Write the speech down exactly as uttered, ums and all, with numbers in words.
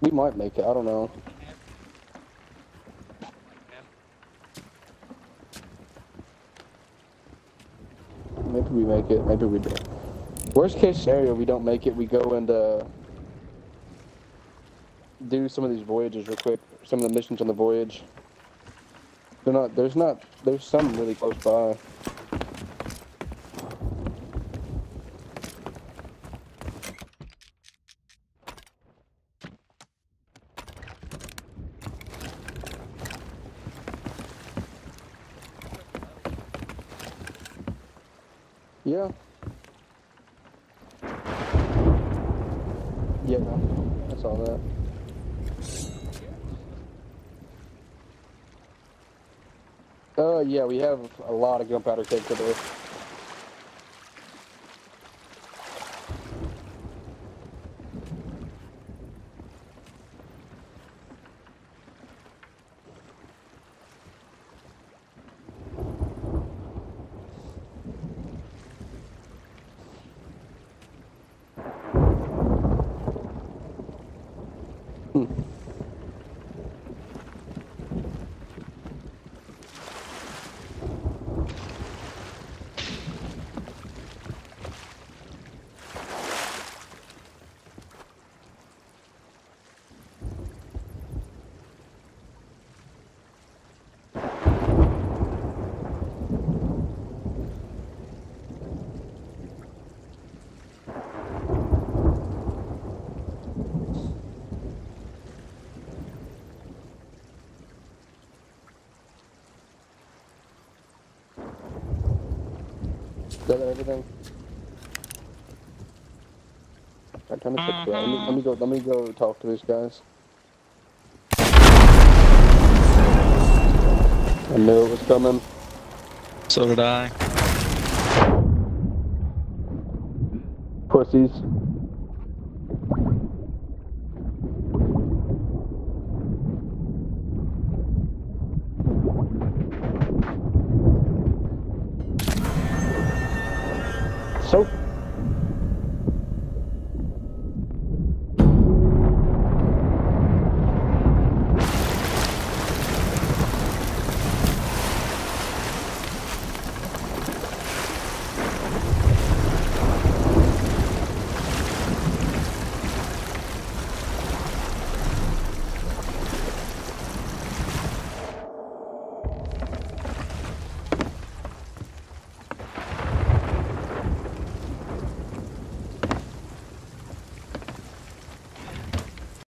We might make it, I don't know. Maybe we make it, maybe we don't. Worst case scenario, we don't make it, we go and uh, do some of these voyages real quick. Some of the missions on the voyage. They're not, there's not, there's some really close by. Yeah. Yeah, I saw that. Uh, yeah, we have a lot of gunpowder kegs today. Hmm. Is that everything? I'm trying to check that. Let me, let me go. Let me go talk to these guys. I knew it was coming. So did I. Pussies. So